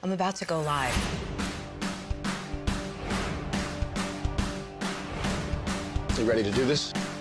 I'm about to go live. You ready to do this?